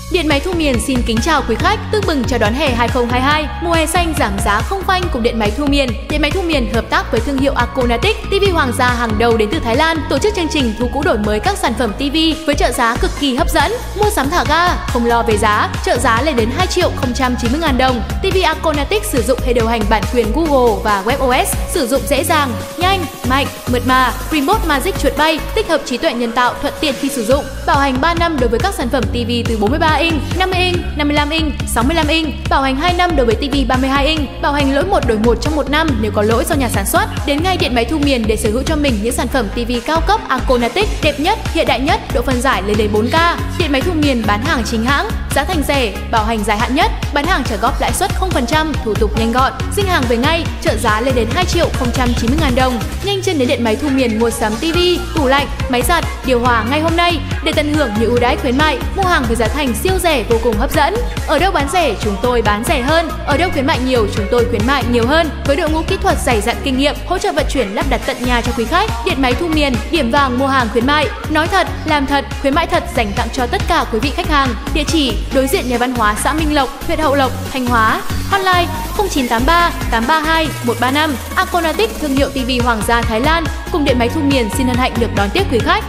Điện máy Thu Miền xin kính chào quý khách, tưng bừng chào đón hè 2022, mùa hè xanh giảm giá không phanh cùng Điện máy Thu Miền. Điện máy Thu Miền hợp tác với thương hiệu Aconatic, TV Hoàng gia hàng đầu đến từ Thái Lan, tổ chức chương trình thu cũ đổi mới các sản phẩm TV với trợ giá cực kỳ hấp dẫn. Mua sắm thả ga, không lo về giá, trợ giá lên đến 2.090.000 đồng. TV Aconatic sử dụng hệ điều hành bản quyền Google và WebOS, sử dụng dễ dàng, nhanh, mạnh, mượt mà, Remote Magic chuột bay, tích hợp trí tuệ nhân tạo thuận tiện khi sử dụng. Bảo hành 3 năm đối với các sản phẩm TV từ 43 inch, 50 inch, 55 inch, 65 inch, bảo hành 2 năm đối với TV 32 inch, bảo hành lỗi 1 đổi 1 trong 1 năm nếu có lỗi do nhà sản xuất. Đến ngay Điện máy Thu Miền để sở hữu cho mình những sản phẩm TV cao cấp Aconatic, đẹp nhất, hiện đại nhất, độ phân giải lên đến 4K. Điện máy Thu Miền bán hàng chính hãng, giá thành rẻ, bảo hành dài hạn nhất, bán hàng trả góp lãi suất 0%, thủ tục nhanh gọn, xin hàng về ngay, trợ giá lên đến 2.090.000 đồng. Nhanh chân đến Điện máy Thu Miền mua sắm TV, tủ lạnh, máy giặt, điều hòa ngay hôm nay để tận hưởng những ưu đãi khuyến mại, mua hàng với giá thành siêu rẻ vô cùng hấp dẫn. Ở đâu bán rẻ chúng tôi bán rẻ hơn, ở đâu khuyến mại nhiều chúng tôi khuyến mại nhiều hơn. Với đội ngũ kỹ thuật dày dặn kinh nghiệm, hỗ trợ vận chuyển lắp đặt tận nhà cho quý khách. Điện máy Thu Miền, điểm vàng mua hàng khuyến mại, nói thật, làm thật, khuyến mại thật dành tặng cho tất cả quý vị khách hàng. Địa chỉ đối diện Nhà văn hóa xã Minh Lộc, huyện Hậu Lộc, Thanh Hóa. Hotline 0983 832 135. Aconatic, thương hiệu TV Hoàng gia Thái Lan, cùng Điện máy Thu Miền xin hân hạnh được đón tiếp quý khách.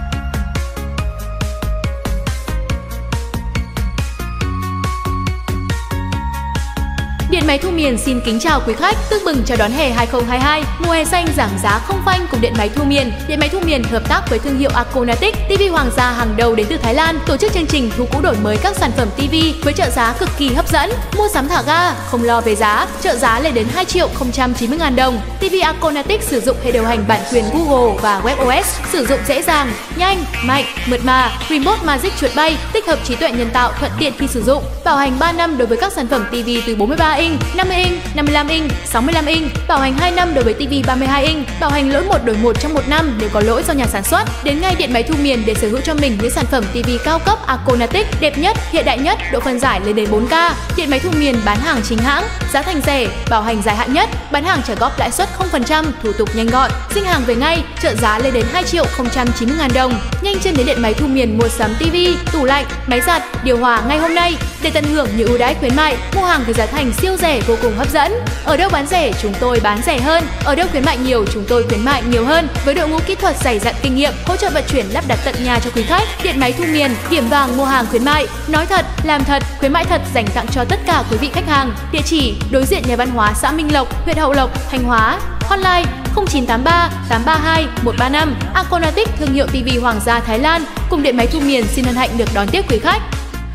Điện máy Thu Miền xin kính chào quý khách, tưng bừng chào đón hè 2022, mùa hè xanh giảm giá không phanh cùng Điện máy Thu Miền. Điện máy Thu Miền hợp tác với thương hiệu Aconatic, TV Hoàng gia hàng đầu đến từ Thái Lan, tổ chức chương trình thu cũ đổi mới các sản phẩm TV với trợ giá cực kỳ hấp dẫn. Mua sắm thả ga, không lo về giá, trợ giá lên đến 2.090.000 đồng. TV Aconatic sử dụng hệ điều hành bản quyền Google và WebOS, sử dụng dễ dàng, nhanh, mạnh, mượt mà, Remote Magic chuột bay, tích hợp trí tuệ nhân tạo thuận tiện khi sử dụng. Bảo hành 3 năm đối với các sản phẩm TV từ 43 inch, 50 inch, 55 inch, 65 inch, bảo hành 2 năm đối với TV 32 inch, bảo hành lỗi 1 đổi 1 trong 1 năm nếu có lỗi do nhà sản xuất. Đến ngay Điện máy Thu Miền để sở hữu cho mình những sản phẩm TV cao cấp Aconatic, đẹp nhất, hiện đại nhất, độ phân giải lên đến 4K. Điện máy Thu Miền bán hàng chính hãng, giá thành rẻ, bảo hành dài hạn nhất, bán hàng trả góp lãi suất 0%, thủ tục nhanh gọn, xin hàng về ngay, trợ giá lên đến 2.090.000 đồng. Nhanh chân đến Điện máy Thu Miền mua sắm TV, tủ lạnh, máy giặt, điều hòa ngay hôm nay để tận hưởng những ưu đãi khuyến mại, mua hàng với giá thành siêu rẻ vô cùng hấp dẫn. Ở đâu bán rẻ chúng tôi bán rẻ hơn, ở đâu khuyến mại nhiều chúng tôi khuyến mại nhiều hơn. Với đội ngũ kỹ thuật dày dặn kinh nghiệm, hỗ trợ vận chuyển lắp đặt tận nhà cho quý khách. Điện máy Thu Miền, điểm vàng mua hàng khuyến mại, nói thật, làm thật, khuyến mại thật dành tặng cho tất cả quý vị khách hàng. Địa chỉ đối diện Nhà văn hóa xã Minh Lộc, huyện Hậu Lộc, Thanh Hóa. Hotline 0983 832 135. Aconatic, thương hiệu TV Hoàng gia Thái Lan, cùng Điện máy Thu Miền xin hân hạnh được đón tiếp quý khách.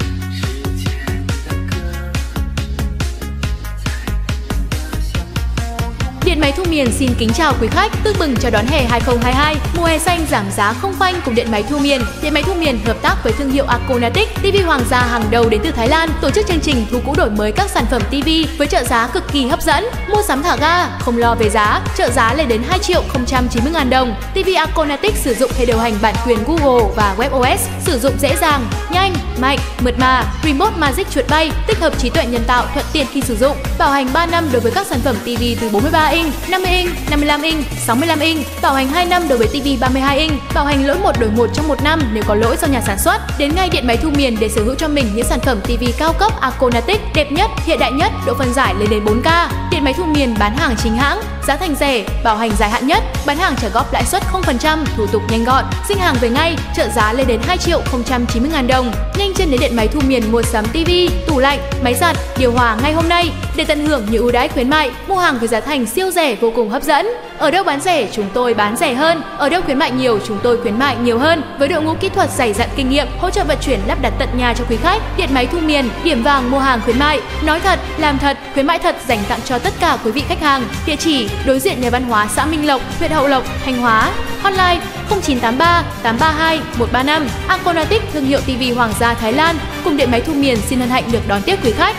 Điện máy Thu Miền xin kính chào quý khách, tưng bừng chào đón hè 2022, mùa hè xanh giảm giá không phanh cùng Điện máy Thu Miền. Điện máy Thu Miền hợp tác với thương hiệu Aconatic, TV Hoàng gia hàng đầu đến từ Thái Lan, tổ chức chương trình thu cũ đổi mới các sản phẩm TV với trợ giá cực kỳ hấp dẫn. Mua sắm thả ga, không lo về giá, trợ giá lên đến 2.090.000 đồng. TV Aconatic sử dụng hệ điều hành bản quyền Google và WebOS, sử dụng dễ dàng, nhanh, mạnh, mượt mà, Remote Magic chuột bay, tích hợp trí tuệ nhân tạo thuận tiện khi sử dụng. Bảo hành 3 năm đối với các sản phẩm TV từ 43 inch, 50 inch, 55 inch, 65 inch, bảo hành 2 năm đối với TV 32 inch, bảo hành lỗi 1 đổi 1 trong 1 năm nếu có lỗi do nhà sản xuất. Đến ngay Điện máy Thu Miền để sở hữu cho mình những sản phẩm TV cao cấp Aconatic, đẹp nhất, hiện đại nhất, độ phân giải lên đến 4K. Điện máy Thu Miền bán hàng chính hãng, giá thành rẻ, bảo hành dài hạn nhất, bán hàng trả góp lãi suất 0%, thủ tục nhanh gọn, xin hàng về ngay, trợ giá lên đến 2.090.000 đồng. Nhanh chân đến Điện máy Thu Miền mua sắm TV, tủ lạnh, máy giặt, điều hòa ngay hôm nay để tận hưởng những ưu đãi khuyến mại, mua hàng với giá thành siêu rẻ vô cùng hấp dẫn. Ở đâu bán rẻ chúng tôi bán rẻ hơn, ở đâu khuyến mại nhiều chúng tôi khuyến mại nhiều hơn. Với đội ngũ kỹ thuật dày dặn kinh nghiệm, hỗ trợ vận chuyển lắp đặt tận nhà cho quý khách. Điện máy Thu Miền, điểm vàng mua hàng khuyến mại, nói thật, làm thật, khuyến mại thật dành tặng cho tất cả quý vị khách hàng. Địa chỉ đối diện Nhà văn hóa xã Minh Lộc, huyện Hậu Lộc, Thanh Hóa. Hotline 0983 832 135. Aconatic, thương hiệu TV Hoàng gia Thái Lan, cùng Điện máy Thu Miền xin hân hạnh được đón tiếp quý khách.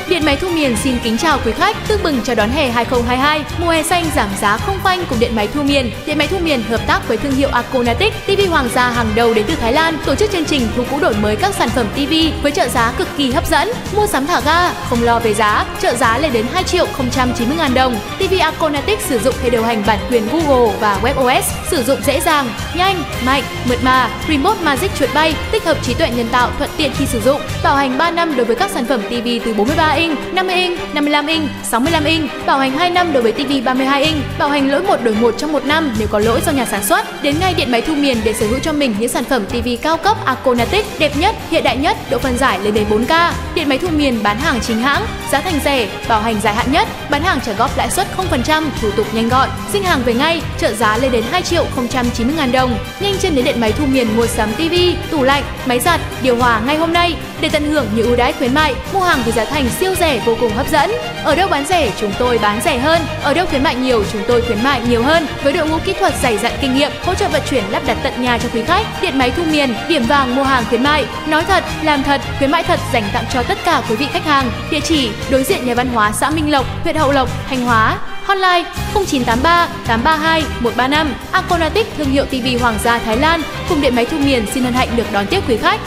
Điện máy thu miền xin kính chào quý khách, tương bừng chào đón hè 2022, mùa hè xanh giảm giá không phanh cùng Điện máy thu miền. Điện máy thu miền hợp tác với thương hiệu Akonatic, TV hoàng gia hàng đầu đến từ Thái Lan, tổ chức chương trình thu cũ đổi mới các sản phẩm TV với trợ giá cực kỳ hấp dẫn. Mua sắm thả ga, không lo về giá, trợ giá lên đến 2.090.000 đồng. TV Akonatic sử dụng hệ điều hành bản quyền Google và WebOS, sử dụng dễ dàng, nhanh, mạnh, mượt mà, Remote Magic chuột bay, tích hợp trí tuệ nhân tạo thuận tiện khi sử dụng, bảo hành 3 năm đối với các sản phẩm TV từ 43 inch, 50 inch, 55 inch, 65 inch, bảo hành 2 năm đối với TV 32 inch, bảo hành lỗi 1 đổi 1 trong 1 năm nếu có lỗi do nhà sản xuất. Đến ngay Điện máy thu miền để sở hữu cho mình những sản phẩm TV cao cấp Akonatic, đẹp nhất, hiện đại nhất, độ phân giải lên đến 4K. Điện máy thu miền bán hàng chính hãng, giá thành rẻ, bảo hành dài hạn nhất, bán hàng trả góp lãi suất 0%, thủ tục nhanh gọn, xin hàng về ngay, trợ giá lên đến 2.090.000 đồng. Nhanh chân đến Điện máy thu miền mua sắm TV, tủ lạnh, máy giặt, điều hòa ngay hôm nay để tận hưởng những ưu đãi khuyến mại, mua hàng với giá thành siêu rẻ vô cùng hấp dẫn. Ở đâu bán rẻ, chúng tôi bán rẻ hơn. Ở đâu khuyến mại nhiều, chúng tôi khuyến mại nhiều hơn. Với đội ngũ kỹ thuật dày dặn kinh nghiệm, hỗ trợ vận chuyển lắp đặt tận nhà cho quý khách. Điện máy thu miền, điểm vàng mua hàng khuyến mại. Nói thật, làm thật, khuyến mại thật dành tặng cho tất cả quý vị khách hàng. Địa chỉ: đối diện Nhà văn hóa xã Minh Lộc, huyện Hậu Lộc, Thanh Hóa. Hotline 0983 832 135. Akonatic, thương hiệu TV hoàng gia Thái Lan, cùng Điện máy thu miền xin hân hạnh được đón tiếp quý khách.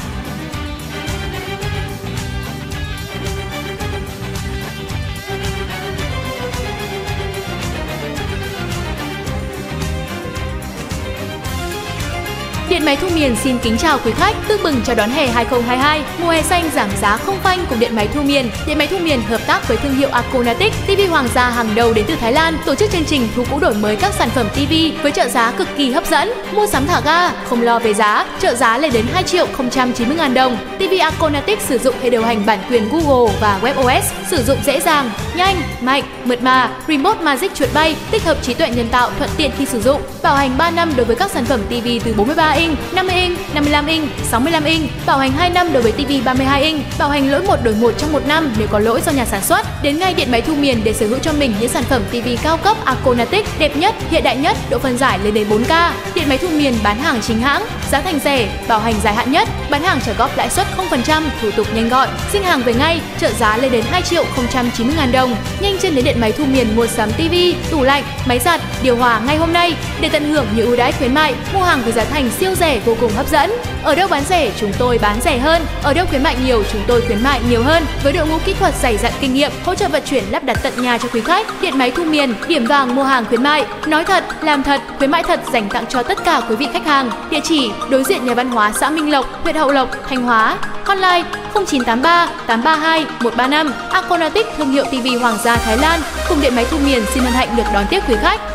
Điện máy thu miền xin kính chào quý khách, tương bừng chào đón hè 2022, mùa hè xanh giảm giá không phanh cùng Điện máy thu miền. Điện máy thu miền hợp tác với thương hiệu Akonatic, TV hoàng gia hàng đầu đến từ Thái Lan, tổ chức chương trình thu cũ đổi mới các sản phẩm TV với trợ giá cực kỳ hấp dẫn. Mua sắm thả ga, không lo về giá, trợ giá lên đến 2.090.000 đồng. TV Akonatic sử dụng hệ điều hành bản quyền Google và WebOS, sử dụng dễ dàng, nhanh, mạnh, mượt mà, Remote Magic chuột bay, tích hợp trí tuệ nhân tạo thuận tiện khi sử dụng, bảo hành 3 năm đối với các sản phẩm TV từ 43 inch, 50 inch, 55 inch, 65 inch, bảo hành 2 năm đối với TV 32 inch, bảo hành lỗi 1 đổi 1 trong 1 năm nếu có lỗi do nhà sản xuất. Đến ngay Điện máy thu miền để sở hữu cho mình những sản phẩm TV cao cấp Akonatic, đẹp nhất, hiện đại nhất, độ phân giải lên đến 4K. Điện máy thu miền bán hàng chính hãng, giá thành rẻ, bảo hành dài hạn nhất, bán hàng trả góp lãi suất 0%, thủ tục nhanh gọn, xin hàng về ngay, trợ giá lên đến 2.090.000 đồng. Nhanh chân đến Điện máy thu miền mua sắm TV, tủ lạnh, máy giặt, điều hòa ngay hôm nay để tận hưởng những ưu đãi khuyến mại, mua hàng với giá thành siêu rẻ vô cùng hấp dẫn. Ở đâu bán rẻ, chúng tôi bán rẻ hơn. Ở đâu khuyến mại nhiều, chúng tôi khuyến mại nhiều hơn. Với đội ngũ kỹ thuật dày dặn kinh nghiệm, hỗ trợ vận chuyển lắp đặt tận nhà cho quý khách. Điện máy thu miền, điểm vàng mua hàng khuyến mại. Nói thật, làm thật, khuyến mại thật dành tặng cho tất cả quý vị khách hàng. Địa chỉ: đối diện Nhà văn hóa xã Minh Lộc, huyện Hậu Lộc, Thanh Hóa. Hotline 0983 832 135. Akonatic, thương hiệu TV hoàng gia Thái Lan, cùng Điện máy thu miền xin hân hạnh được đón tiếp quý khách.